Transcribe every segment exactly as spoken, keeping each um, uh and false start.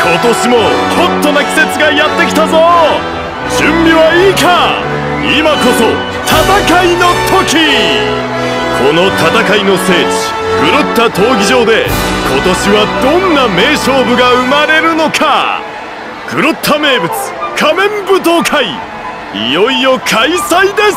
今年もホットな季節がやってきたぞ。準備はいいか。今こそ戦いの時。この戦いの聖地グロッタ闘技場で今年はどんな名勝負が生まれるのか。グロッタ名物仮面舞踏会、いよいよ開催です。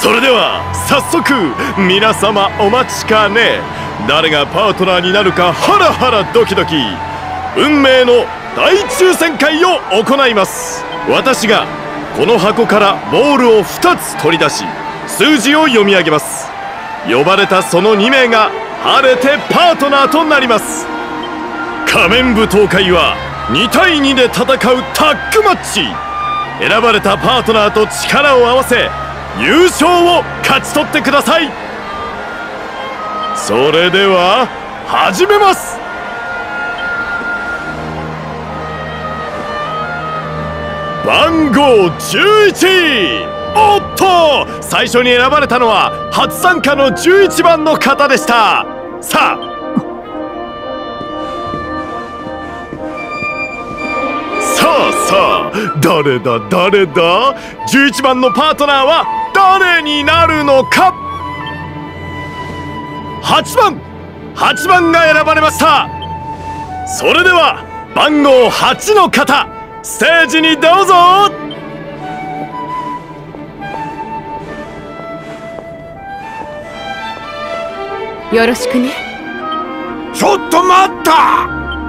それでは早速皆様お待ちかね、誰がパートナーになるかハラハラドキドキ、運命の大抽選会を行います。私がこの箱からボールをふたつ取り出し数字を読み上げます。呼ばれたそのにめいが晴れてパートナーとなります。仮面舞踏会はにたいにで戦うタッグマッチ。選ばれたパートナーと力を合わせ優勝を勝ち取ってください。それでは始めます。番号じゅういち。おっと、最初に選ばれたのは初参加のじゅういちばんの方でした。さあさあさあ、誰だ誰だ。じゅういちばんのパートナーは誰になるのか。はちばんはちばんが選ばれました。それでは番号はちの方、ステージにどうぞ。 よろしくね。 ちょっと待った。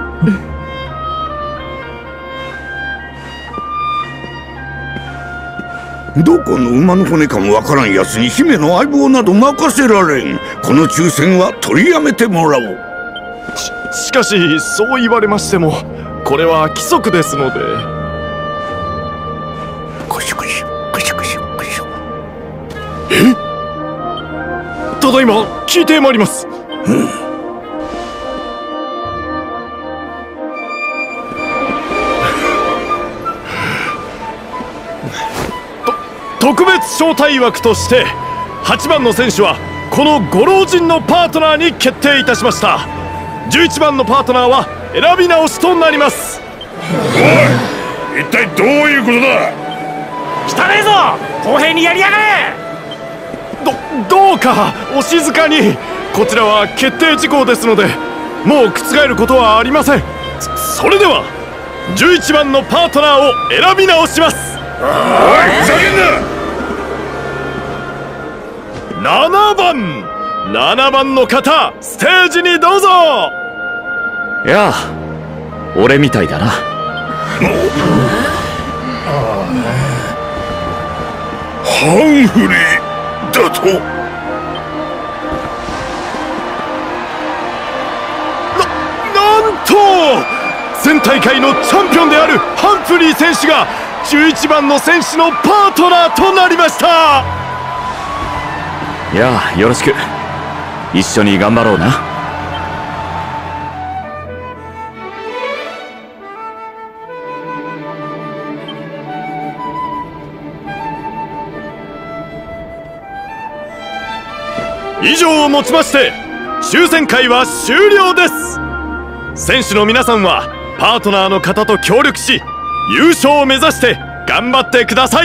どこの馬の骨かもわからんやつに姫の相棒など任せられん。この抽選は取りやめてもらおう。 し, しかしそう言われましてもこれは規則ですので。 コショコショコショコショコショ。 え？ただいま聞いてまいります。うん。特別招待枠としてはちばんの選手はこのご老人のパートナーに決定いたしました。じゅういちばんのパートナーは選び直しとなります。 おい、一体どういうことだ。 汚ねえぞ、公平にやりやがれ。 どどうかお静かに。こちらは決定事項ですのでもう覆ることはありません。それではじゅういちばんのパートナーを選び直します。 おい、ふざけんな。 ななばんななばんの方、ステージにどうぞ。 やあ、俺みたいだな。 ハンフリーだと。 な、なんと前大会のチャンピオンであるハンフリー選手がじゅういちばんの選手のパートナーとなりました。 やあ、よろしく。一緒に頑張ろうな。 以上をもちまして抽選会は終了です。選手の皆さんはパートナーの方と協力し優勝を目指して頑張ってください。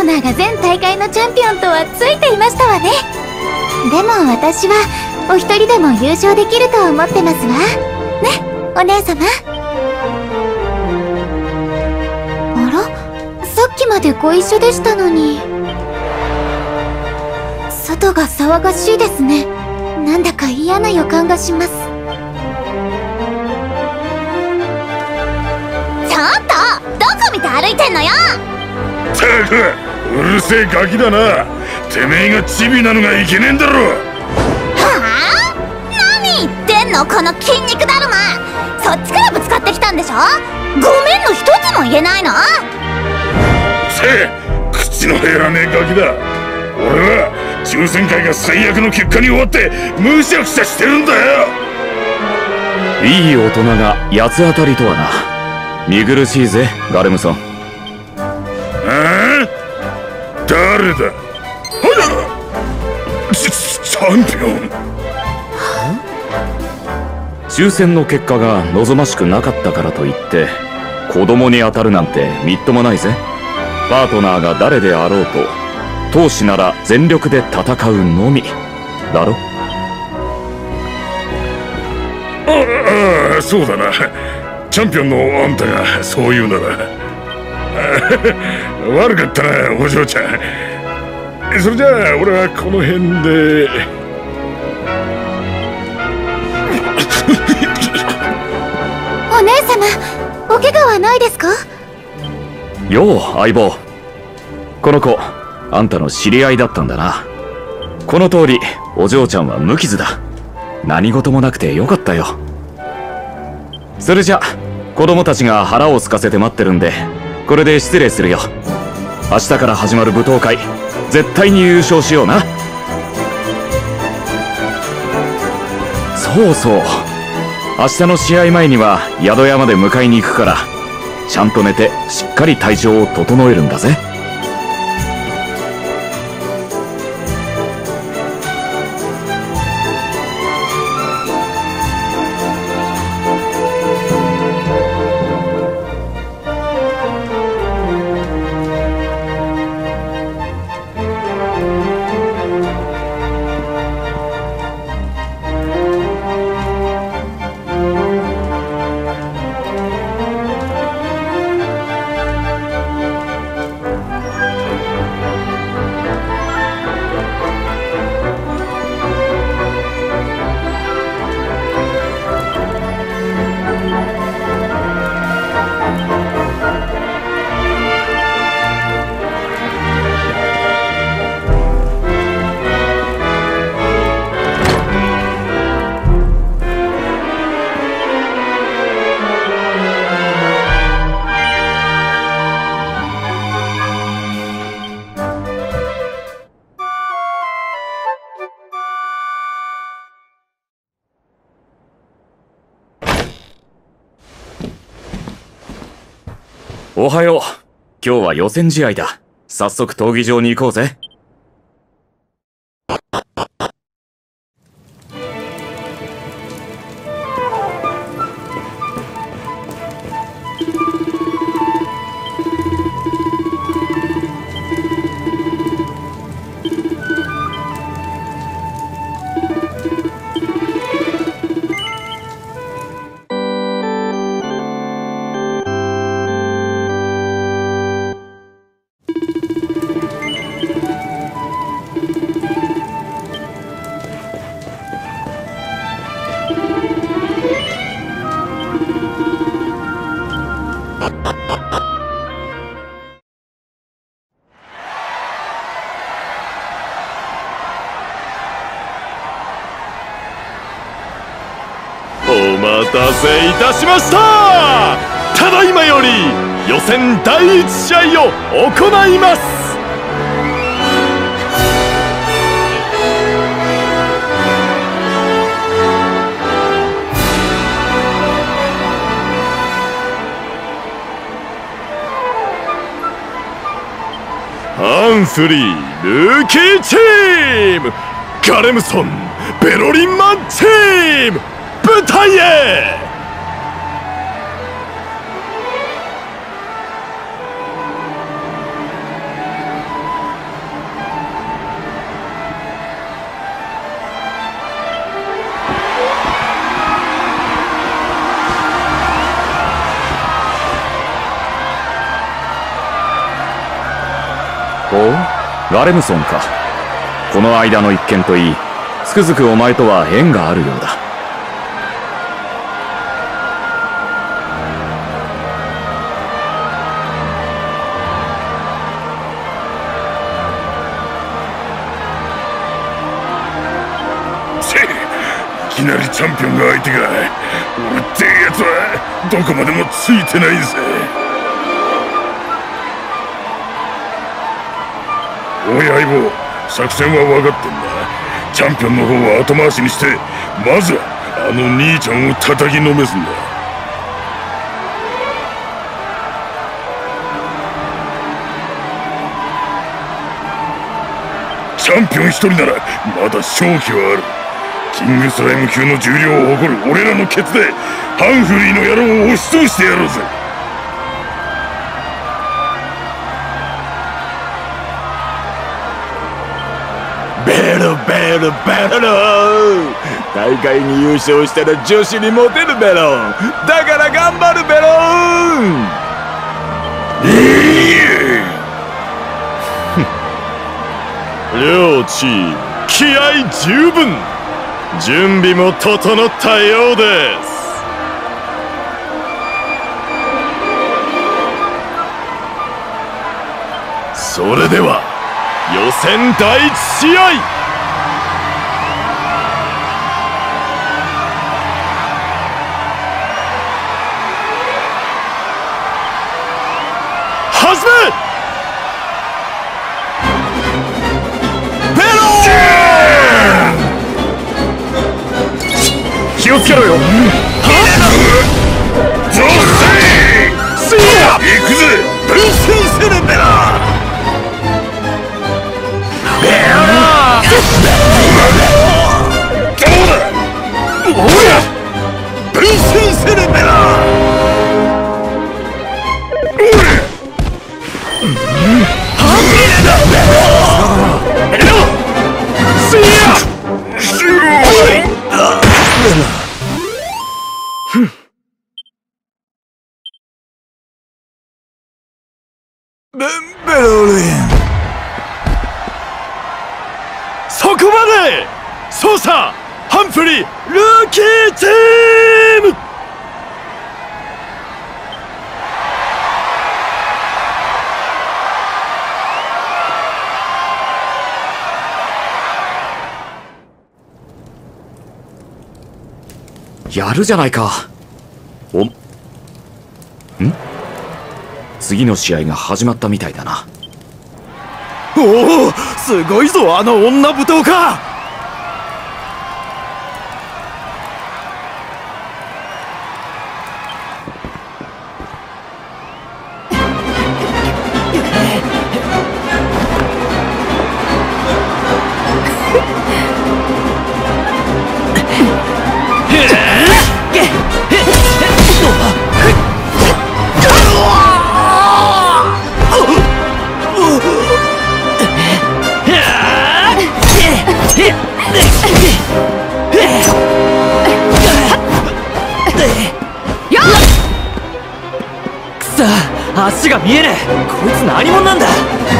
ナーが全大会のチャンピオンとはついていましたわね。でも私はお一人でも優勝できると思ってますわね、お姉様。あら、さっきまでご一緒でしたのに。外が騒がしいですね。なんだか嫌な予感がします。ちょっとどこ見て歩いてんのよ。 ったくうるせえガキだな。てめえがチビなのがいけねえんだろ。 はあ、何言ってんのこの筋肉だるま。そっちからぶつかってきたんでしょ。ごめんの一つも言えないの。 せえ、口の減らねえガキだ。俺は抽選会が最悪の結果に終わってむしゃくしゃしてるんだよ。 いい大人が八つ当たりとはな。見苦しいぜガルムソン。 ああ、誰だ。チ, チャンピオン。 抽選の結果が望ましくなかったからといって子供に当たるなんてみっともないぜ。パートナーが誰であろうと闘志なら全力で戦うのみだろ。 ああ、そうだな。チャンピオンのあんたがそう言うなら悪かったな、お嬢ちゃん。それじゃあ俺はこの辺で。 お姉様、お怪我はないですか。 よう相棒。この子あんたの知り合いだったんだな。この通りお嬢ちゃんは無傷だ。何事もなくてよかったよ。それじゃ子供たちが腹を空かせて待ってるんでこれで失礼するよ。明日から始まる舞踏会絶対に優勝しような。そうそう、明日の試合前には宿屋まで迎えに行くからちゃんと寝てしっかり体調を整えるんだぜ。おはよう。今日は予選試合だ。早速闘技場に行こうぜ。 お待たせいたしました。ただいまより予選第一試合を行います。ハンフリールーキーチーム、ガレムソンベロリンマンチーム、舞台へ。 ガレムソンか。この間の一件といい、つくづくお前とは縁があるようだ。 いきなりチャンピオンが相手が、俺ってやつはどこまでもついてないぜ。おい相棒、作戦は分かってんだ。チャンピオンの方は後回しにして、まずはあの兄ちゃんを叩きのめすんだ。チャンピオン一人ならまだ勝機はある。キングスライム級の重量を誇る俺らのケツでハンフリーの野郎を押しつぶしてやろうぜ。 ベロベロベロ、大会に優勝したら女子にモテるベロン。だから頑張るベロン。両チーム気合十分、準備も整ったようです。それでは予選第一試合、始め。ベロー、気をつけろよ。はっ、 ゾーセイ行くぜ。 ブンスイセルベラベロどうだ。 おや、ブンスイセルベラベベロリン、そこまで。操作ハンフリールーキーチーム。 やるじゃないか。おん次の試合が始まったみたいだな。 おお、すごいぞあの女舞踏家。 足が見えねえ。こいつ何者なんだ。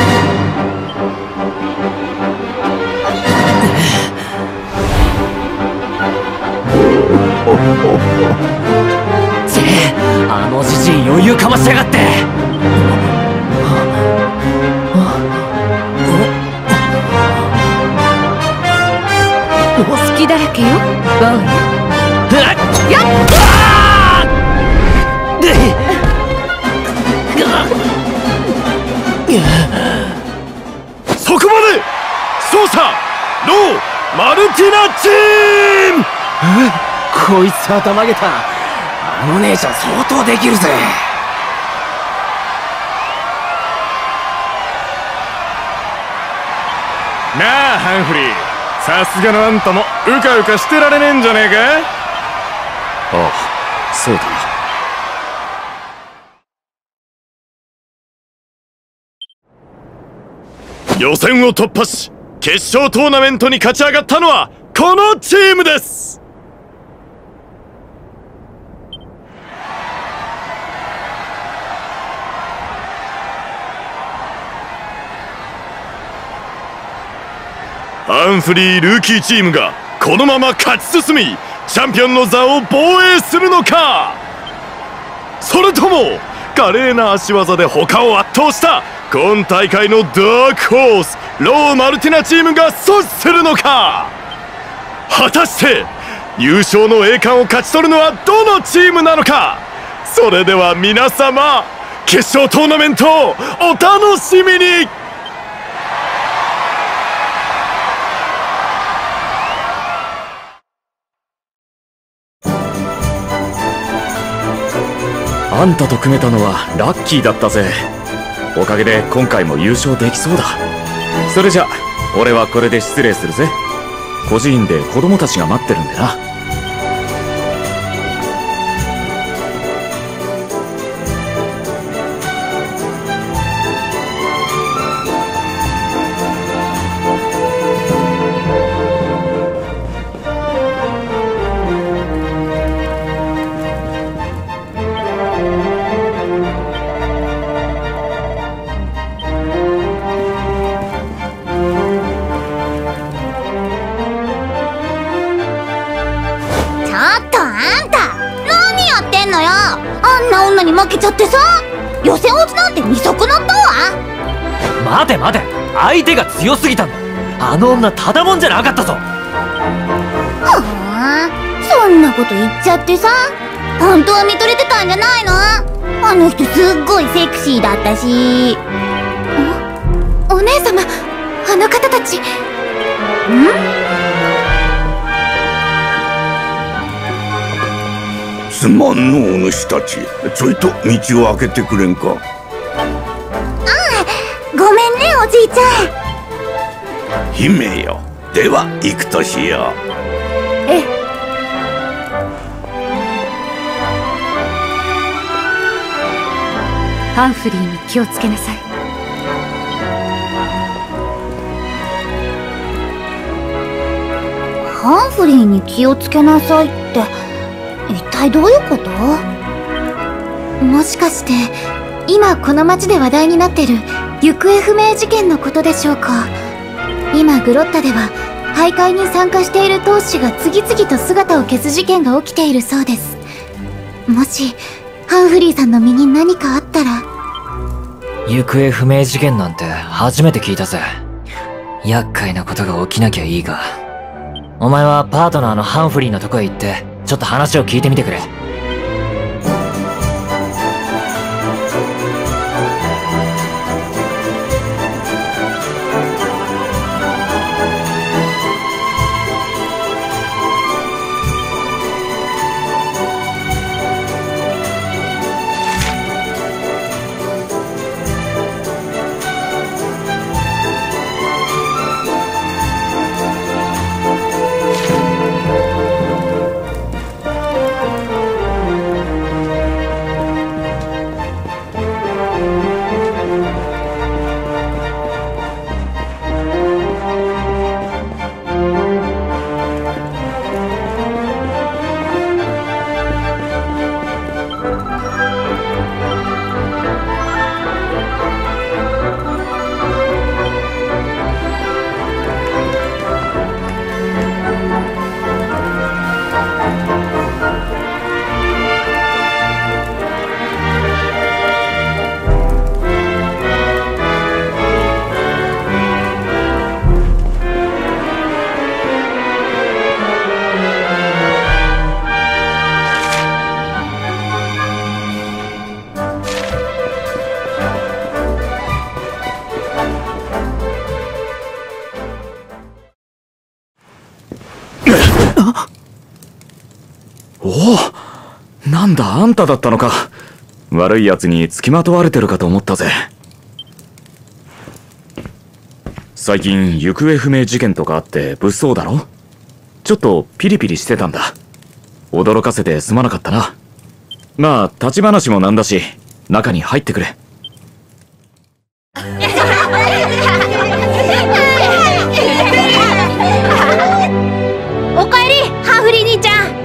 ちえ、あのじじい余裕かましやがって。 好きだらけよ、ボーイ。やっ、 そこまで。操作ローマルティナチーム。 こいつはたまげた。あの姉ちゃん相当できるぜ。 なあハンフリー、さすがのあんたもうかうかしてられねえんじゃねえか。 ああ、そうだな。 予選を突破し決勝トーナメントに勝ち上がったのはこのチームです。 ハンフリールーキーチームがこのまま勝ち進みチャンピオンの座を防衛するのか、それとも華麗な足技で他を圧倒した今大会のダークホースロー・マルティナチームが阻止するのか。果たして優勝の栄冠を勝ち取るのはどのチームなのか。それでは皆様、決勝トーナメントをお楽しみに。 あんたと組めたのはラッキーだったぜ。おかげで今回も優勝できそうだ。それじゃ俺はこれで失礼するぜ。孤児院で子供たちが待ってるんでな。 負けちゃってさ、予選落ちなんて見損なったわ。 待て待て、相手が強すぎたんだ。あの女ただもんじゃなかったぞ。 はあ、そんなこと言っちゃってさ、本当は見とれてたんじゃないの。あの人すっごいセクシーだったし。お、お姉様、あの方たち。ん？ すまんのお主たち、ちょいと道を開けてくれんか。 ああ、ごめんねおじいちゃん。 姫よ、では行くとしよう。 ええ。ハンフリーに気をつけなさい。 ハンフリーに気をつけなさいって一体どういうこと？もしかして今この町で話題になってる行方不明事件のことでしょうか。今グロッタでは大会に参加している闘士が次々と姿を消す事件が起きているそうです。もしハンフリーさんの身に何かあったら。 行方不明事件なんて初めて聞いたぜ。厄介なことが起きなきゃいいが。お前はパートナーのハンフリーのとこへ行ってちょっと話を聞いてみてくれ。 おお、なんだあんただったのか。悪い奴に付きまとわれてるかと思ったぜ。最近行方不明事件とかあって物騒だろ。ちょっとピリピリしてたんだ。驚かせてすまなかったな。まあ立ち話もなんだし中に入ってくれ。 おかえりハンフリー兄ちゃん。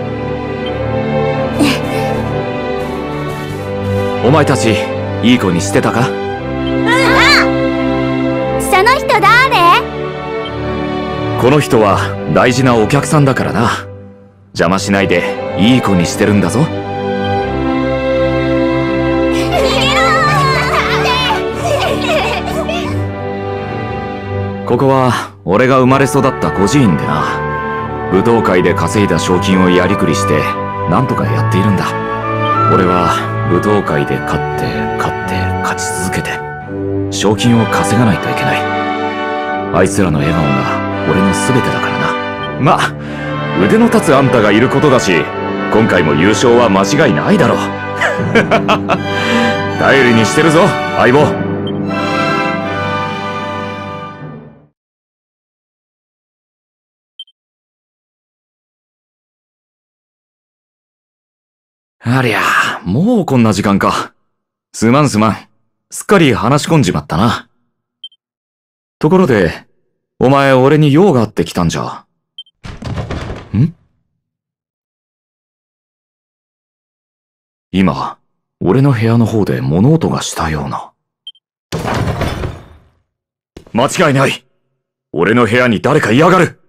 お前たちいい子にしてたか？ うん。その人誰？ この人は大事なお客さんだからな。邪魔しないでいい子にしてるんだぞ。ここは俺が生まれ育った孤児院でな。武道会で稼いだ賞金をやりくりしてなんとかやっているんだ。俺は武道会で勝って勝って勝ち続けて賞金を稼がないといけない。あいつらの笑顔が俺の全てだからな。まあ腕の立つあんたがいることだし、今回も優勝は間違いないだろう。頼りにしてるぞ相棒。ありゃ、もうこんな時間か。すまんすまん。すっかり話し込んじまったな。ところで、お前俺に用があって来たんじゃ。ん？今、俺の部屋の方で物音がしたような。間違いない。俺の部屋に誰かいやがる。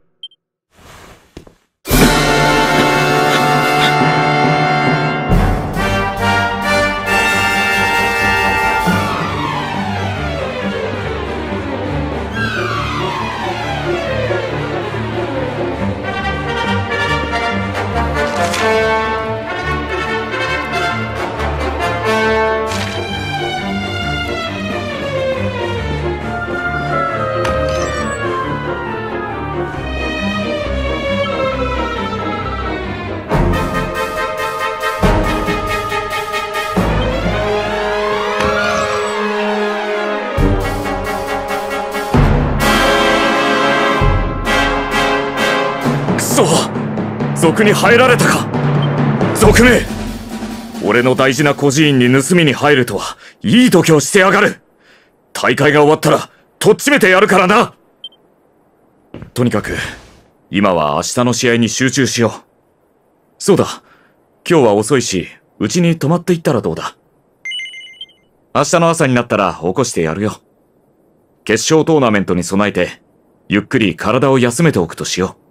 賊に入られたか。賊め、俺の大事な孤児院に盗みに入るとはいい度胸してやがる。大会が終わったらとっちめてやるからな。とにかく今は明日の試合に集中しよう。そうだ、今日は遅いしうちに泊まっていったらどうだ。明日の朝になったら起こしてやるよ。決勝トーナメントに備えてゆっくり体を休めておくとしよう。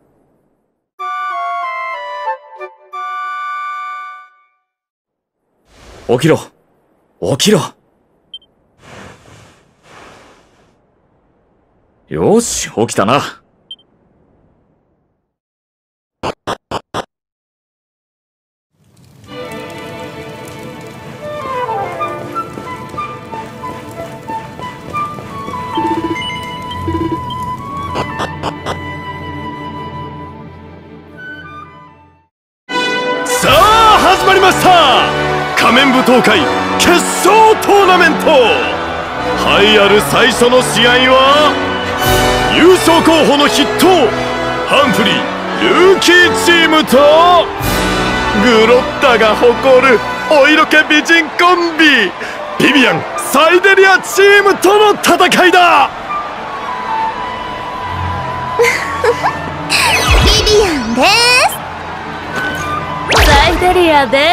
起きろ起きろ。よーし、起きたな。 さあ始まりました。仮面舞踏会決勝トーナメント。栄えある最初の試合は優勝候補の筆頭ハンフリールーキーチームとグロッタが誇るお色気美人コンビビビアン・サイデリアチームとの戦いだ。 ビビアンです。 サイデリアです。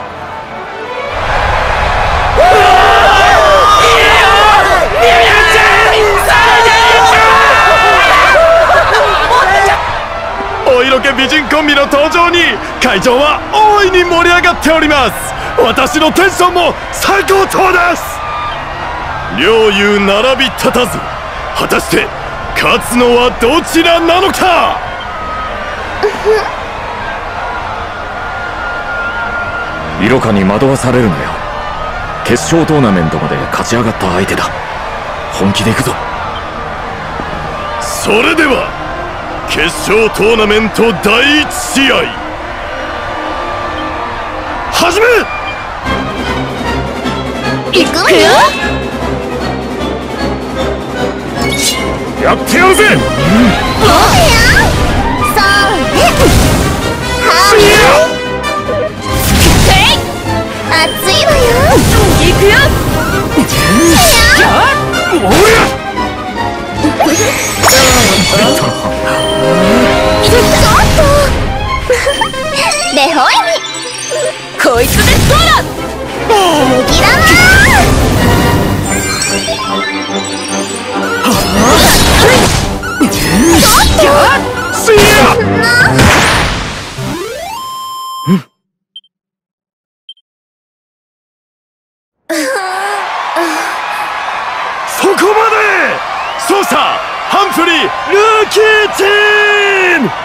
お色気美人コンビの登場に会場は大いに盛り上がっております。私のテンションも最高潮です。両雄並び立たず、果たして勝つのはどちらなのか。 色香に惑わされるなよ。決勝トーナメントまで勝ち上がった相手だ。本気で行くぞ。 それでは決勝トーナメントだいいち試合始め。 行くわよ。 やってやるぜ。 もうやそれはい熱いわよ。 行くよ。 おやレホイミこいつでどうだ。 麦だわ。 チーム。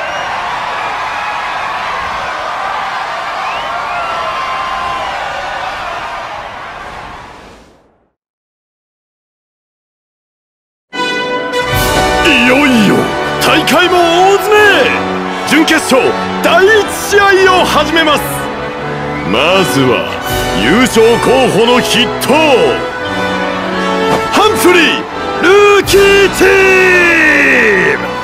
いよいよ大会も大詰め。準決勝だいいち試合を始めます。まずは優勝候補の筆頭ハンフリールーキーチーム。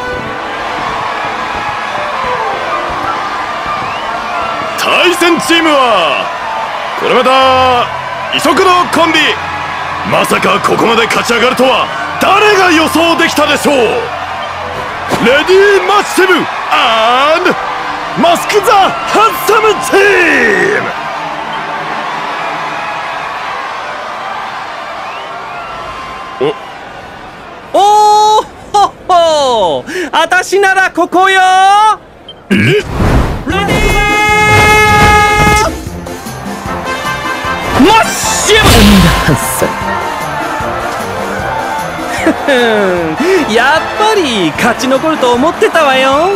対戦チームはこれまた異色のコンビ。まさかここまで勝ち上がるとは誰が予想できたでしょう。レディーマッシブアンドマスク・ザ・ハンサムチーム。 おーほっほー、あたしならここよ。 えレディーマッシブハンサムやっぱり勝ち残ると思ってたわよ。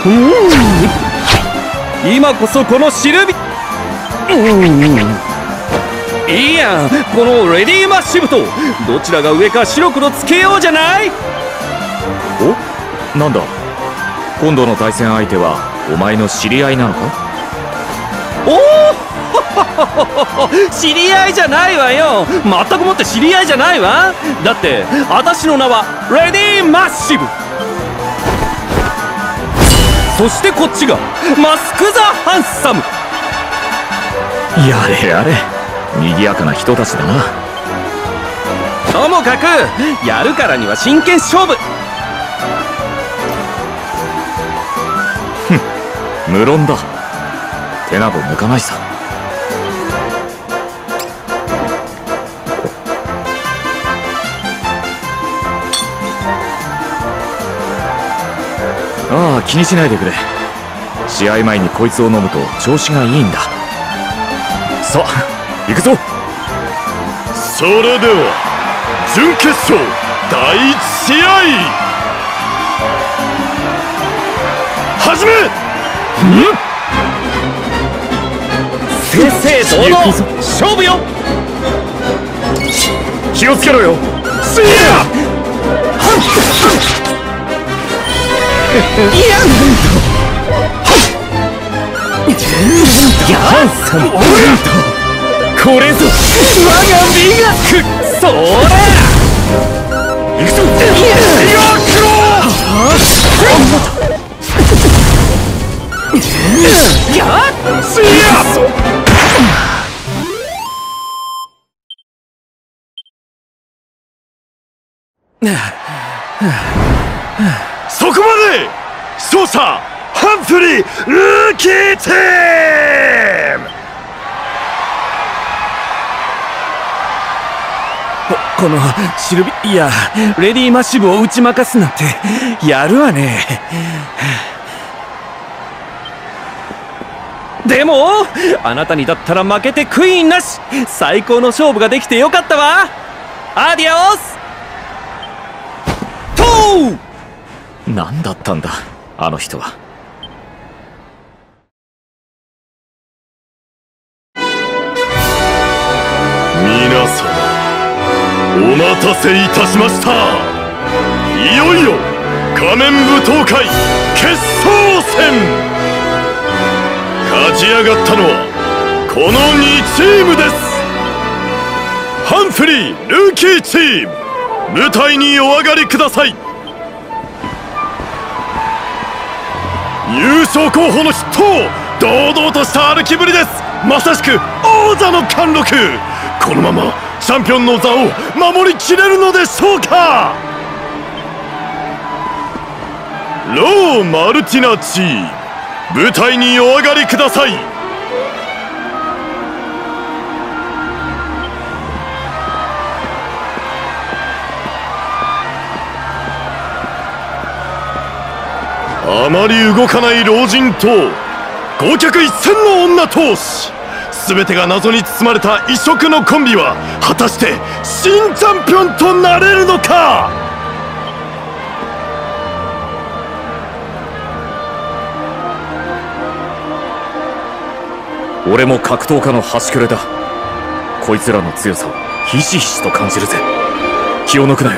今こそこのシルビいいやん、このレディーマッシブとどちらが上か白黒つけようじゃない。 お、なんだ、今度の対戦相手はお前の知り合いなのか。 おお知り合いじゃないわよ。全くもって知り合いじゃないわ。だって私の名はレディーマッシブ。そしてこっちがマスク・ザ・ハンサム。 やれやれ、賑やかな人たちだな。 ともかくやるからには真剣勝負。 ふん、無論だ。手など抜かないさ。ああ、気にしないでくれ。試合前にこいつを飲むと調子がいいんだ。さあ行くぞ。 それでは準決勝だいいち試合始め。 正々堂々勝負よ。 気をつけろよ。せいやいや、ハンサムこれぞ我が磨く。そら行くぞ。やっせいやそこまで。勝者ハンフリールーキーチーム。 このシルビいやレディーマッシブを打ち負かすなんてやるわね。でもあなたにだったら負けて悔いなし。最高の勝負ができてよかったわ。アディオストー。 何だったんだあの人は。 皆様お待たせいたしました。いよいよ仮面舞踏会決勝戦。勝ち上がったのはこのにチームです。ハンフリールーキーチーム、舞台にお上がりください。優勝候補の筆頭、堂々とした歩きぶりです。まさしく王座の貫禄。このままチャンピオンの座を守りきれるのでしょうか。ロー・マルティナチーム、舞台にお上がりください。あまり動かない老人と豪脚一閃の女闘士、全てが謎に包まれた異色のコンビは果たして新チャンピオンとなれるのか。 俺も格闘家の端くれだ。こいつらの強さをひしひしと感じるぜ。気を抜くなよ。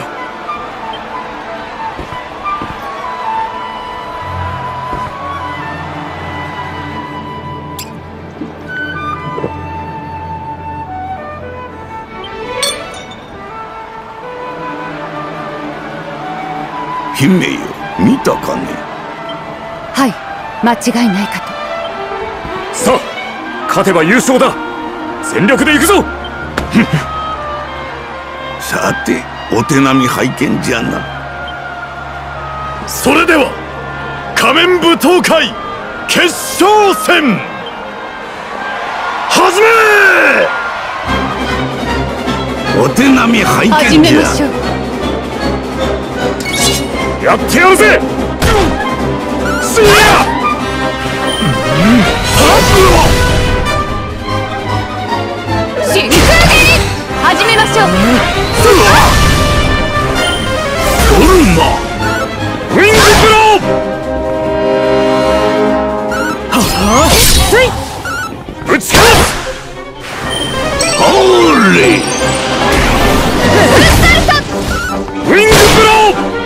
姫よ、見たかね。 はい、間違いないかと。 さあ、勝てば優勝だ。全力で行くぞ。 さて、お手並み拝見じゃな。 それでは仮面舞踏会決勝戦始め。 お手並み拝始見じゃ。 めましょう。 やってやるぜ。せいや、 真空斬り始めましょう。 ゴルマウィングブロついー打ち返す。 ホーリーウィングブロー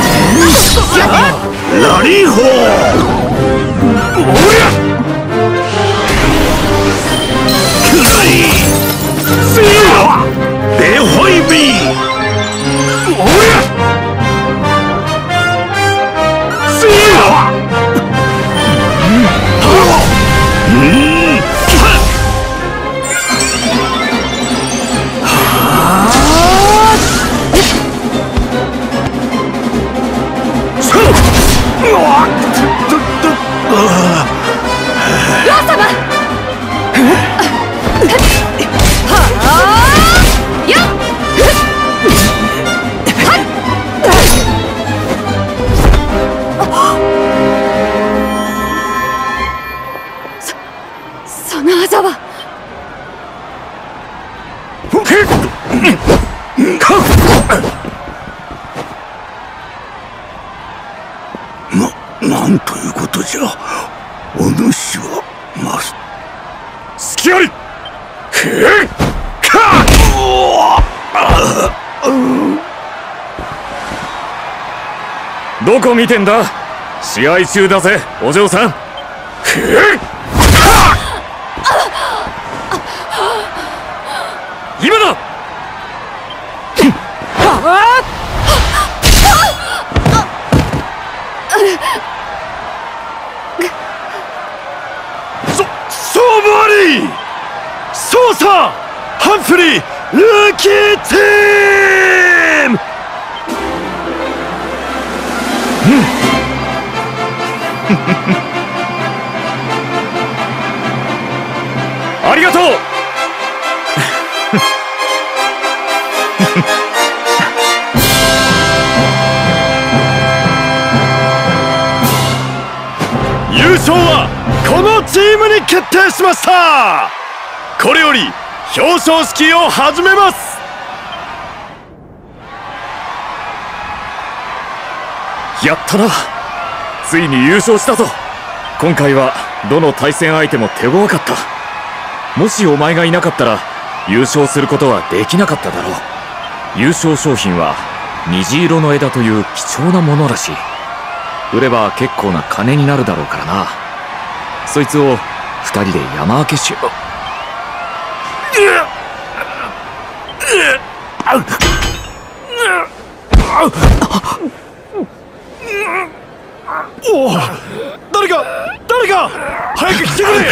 ラリーホー。 おりゃくらいせいや、 ベホイビー。 おりゃせいや、 うん両様。その技はな、なんということじゃ。お主はまさ隙あり。 どこ見てんだ。試合中だぜ、お嬢さん。今だ。 そ勝負あり。操作ハンフリールーキーチーム。 ありがとう。 優勝はこのチームに決定しました。これより表彰式を始めます。 やったな。ついに優勝したぞ。今回はどの対戦相手も手強かった。もしお前がいなかったら優勝することはできなかっただろう。優勝賞品は虹色の枝という貴重なものらしい。売れば結構な金になるだろうからな。そいつを二人で山分けしよう。 おお、誰か誰か早く来てくれ。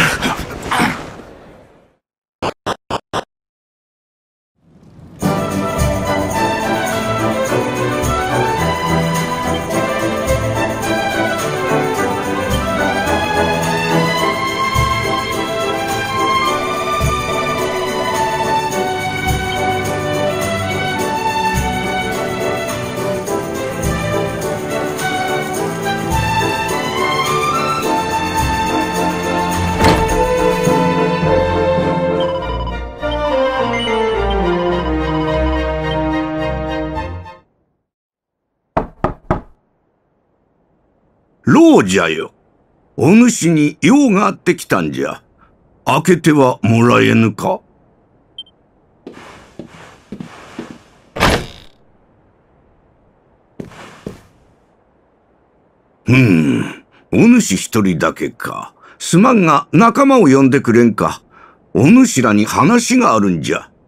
老者よ、お主に用があってきたんじゃ。 開けてはもらえぬか？ふん、お主一人だけか。すまんが仲間を呼んでくれんか。お主らに話があるんじゃ。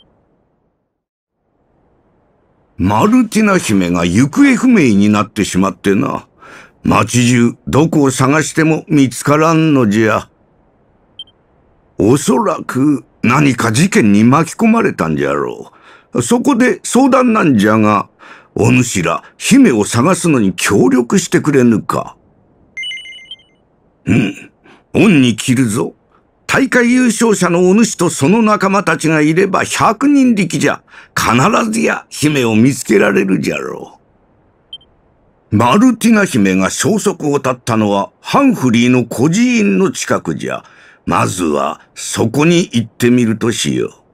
マルティナ姫が行方不明になってしまってな。町中どこを探しても見つからんのじゃ。おそらく何か事件に巻き込まれたんじゃろう。そこで相談なんじゃが、お主ら姫を探すのに協力してくれぬか。うん、恩に着るぞ。大会優勝者のお主とその仲間たちがいれば百人力じゃ。必ずや姫を見つけられるじゃろう。マルティナ姫が消息を絶ったのはハンフリーの孤児院の近くじゃ。まずはそこに行ってみるとしよう。